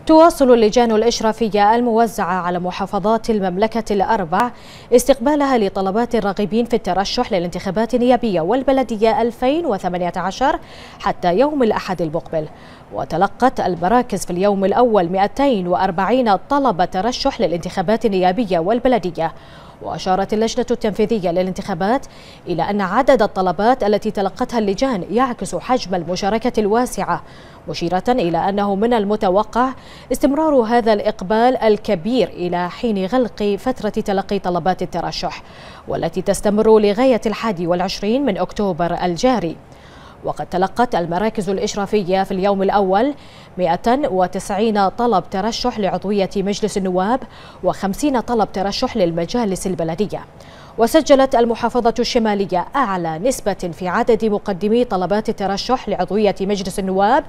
تواصل اللجان الإشرافية الموزعة على محافظات المملكة الأربع استقبالها لطلبات الراغبين في الترشح للانتخابات النيابية والبلدية 2018 حتى يوم الأحد المقبل. وتلقت المراكز في اليوم الأول 240 طلب ترشح للانتخابات النيابية والبلدية. وأشارت اللجنة التنفيذية للانتخابات إلى أن عدد الطلبات التي تلقتها اللجان يعكس حجم المشاركة الواسعة، مشيرة إلى أنه من المتوقع استمرار هذا الإقبال الكبير إلى حين غلق فترة تلقي طلبات الترشح، والتي تستمر لغاية 21 من أكتوبر الجاري. وقد تلقت المراكز الإشرافية في اليوم الأول 190 طلب ترشح لعضوية مجلس النواب و50 طلب ترشح للمجالس البلدية. وسجلت المحافظة الشمالية أعلى نسبة في عدد مقدمي طلبات الترشح لعضوية مجلس النواب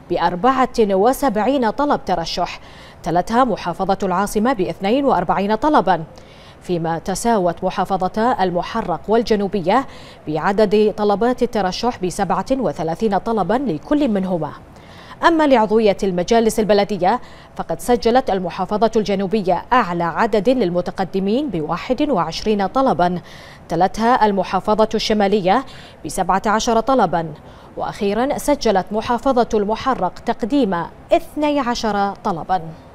ب74 طلب ترشح، تلتها محافظة العاصمة ب42 طلبا، فيما تساوت محافظتا المحرق والجنوبية بعدد طلبات الترشح ب37 طلبا لكل منهما. أما لعضوية المجالس البلدية فقد سجلت المحافظة الجنوبية أعلى عدد للمتقدمين ب21 طلبا، تلتها المحافظة الشمالية ب17 طلبا، وأخيرا سجلت محافظة المحرق تقديم 12 طلبا.